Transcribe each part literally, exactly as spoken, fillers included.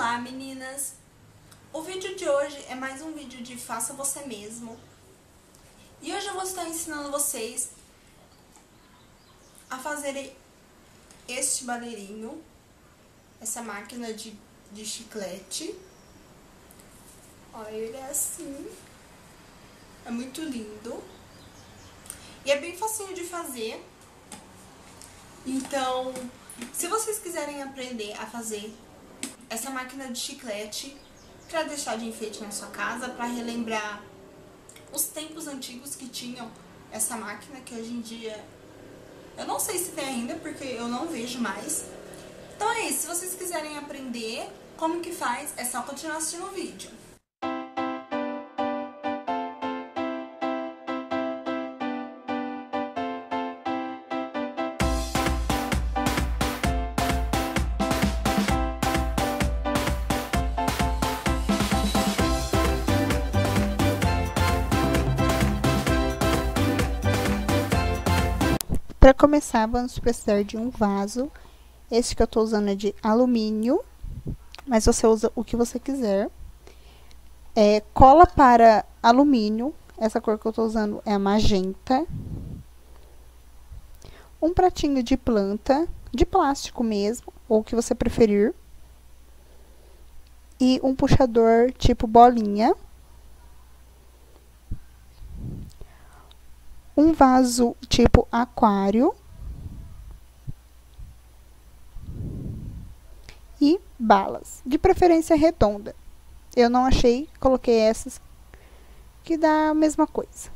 Olá meninas! O vídeo de hoje é mais um vídeo de faça você mesmo. E hoje eu vou estar ensinando vocês a fazerem este baleirinho, essa máquina de, de chiclete. Olha, ele é assim, é muito lindo. E é bem facinho de fazer. Então, se vocês quiserem aprender a fazer essa máquina de chiclete para deixar de enfeite na sua casa, para relembrar os tempos antigos que tinham essa máquina, que hoje em dia eu não sei se tem ainda, porque eu não vejo mais. Então é isso, se vocês quiserem aprender como que faz, é só continuar assistindo o vídeo. Para começar, vamos precisar de um vaso. Esse que eu tô usando é de alumínio, mas você usa o que você quiser. É, cola para alumínio, essa cor que eu tô usando é a magenta. Um pratinho de planta, de plástico mesmo, ou o que você preferir. E um puxador tipo bolinha. Um vaso tipo aquário. E balas, de preferência redonda. Eu não achei, coloquei essas que dá a mesma coisa.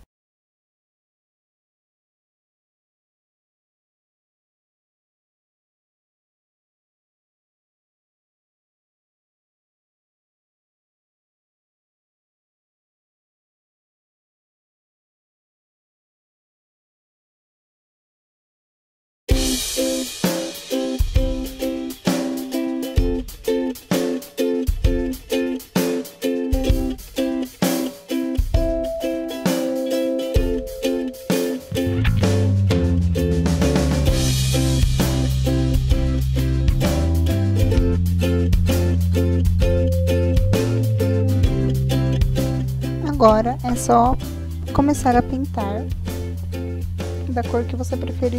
Agora é só começar a pintar da cor que você preferir.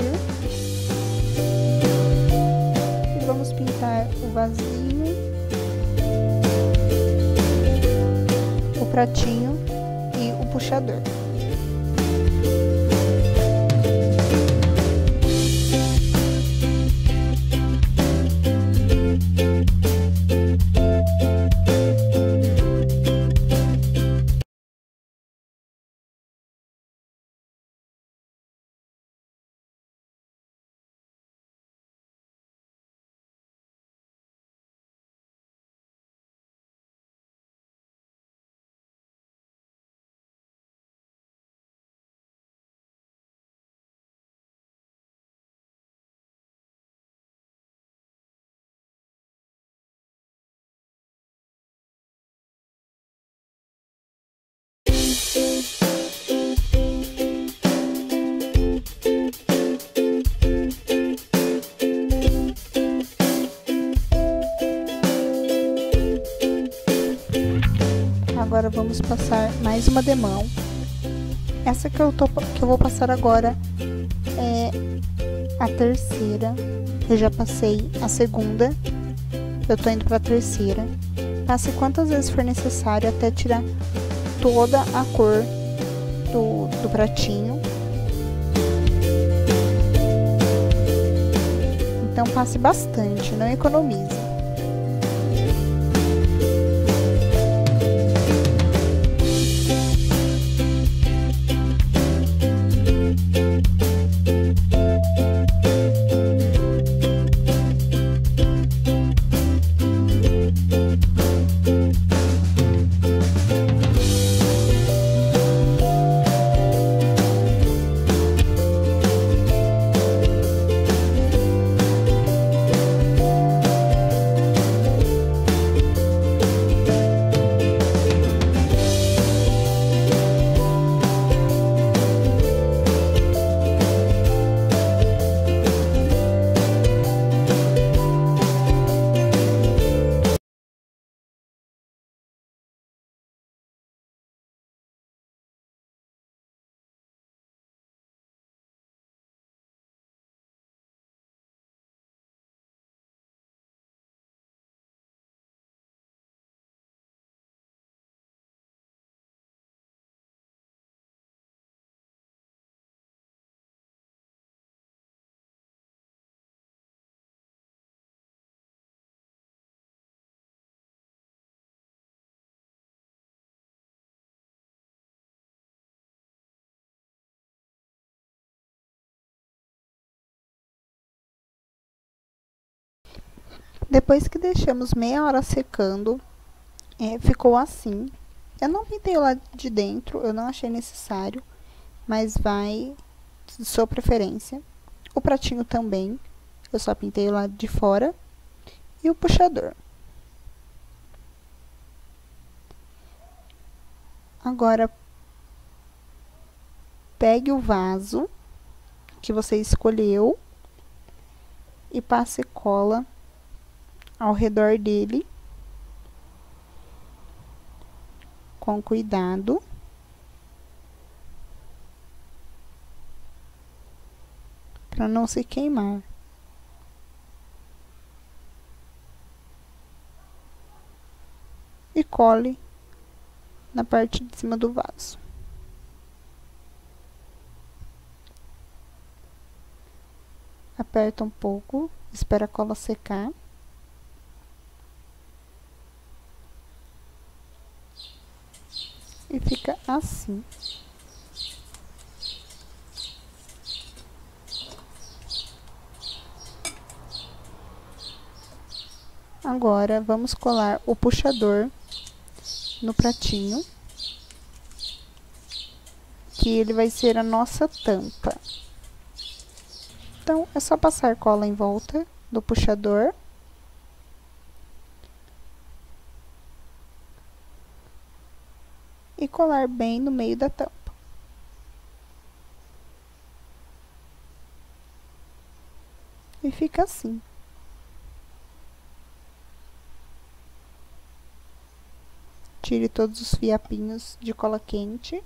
E vamos pintar o vasinho, o pratinho e o puxador. Agora vamos passar mais uma demão. Essa que eu, tô, que eu vou passar agora é a terceira. Eu já passei a segunda, eu tô indo para a terceira. Passe quantas vezes for necessário até tirar toda a cor do, do pratinho. Então passe bastante, não economize. Depois que deixamos meia hora secando, é, ficou assim. Eu não pintei o lado de dentro, eu não achei necessário, mas vai de sua preferência. O pratinho também, eu só pintei o lado de fora. E o puxador. Agora, pegue o vaso que você escolheu e passe cola ao redor dele, com cuidado. Para não se queimar. E cole na parte de cima do vaso. Aperta um pouco, espera a cola secar. E fica assim. Agora, vamos colar o puxador no pratinho, que ele vai ser a nossa tampa. Então, é só passar cola em volta do puxador. E colar bem no meio da tampa. E fica assim. Tire todos os fiapinhos de cola quente.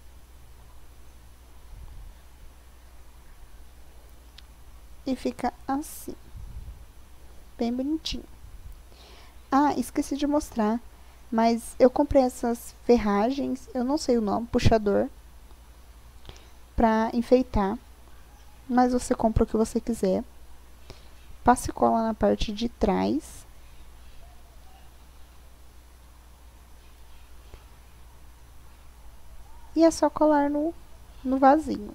E fica assim. Bem bonitinho. Ah, esqueci de mostrar. Mas eu comprei essas ferragens, eu não sei o nome, puxador, pra enfeitar. Mas você compra o que você quiser. Passe cola na parte de trás. E é só colar no, no vasinho.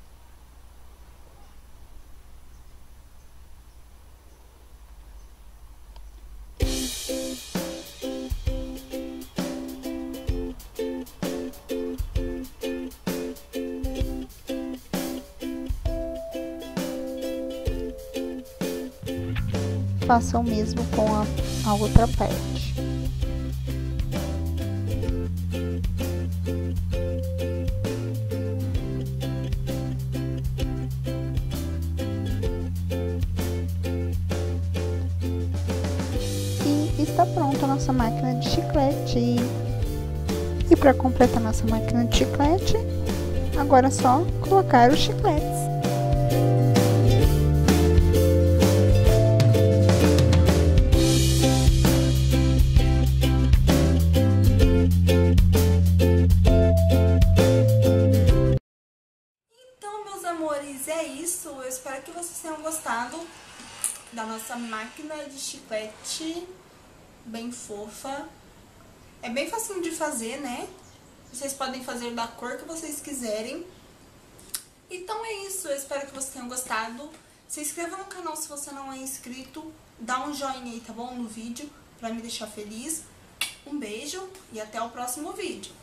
Faça o mesmo com a, a outra parte. E está pronta a nossa máquina de chiclete. E para completar nossa máquina de chiclete, agora é só colocar os chicletes. Amores, é isso. Eu espero que vocês tenham gostado da nossa máquina de chiclete bem fofa. É bem facinho de fazer, né? Vocês podem fazer da cor que vocês quiserem. Então é isso. Eu espero que vocês tenham gostado. Se inscreva no canal se você não é inscrito. Dá um joinha aí, tá bom? No vídeo, pra me deixar feliz. Um beijo e até o próximo vídeo.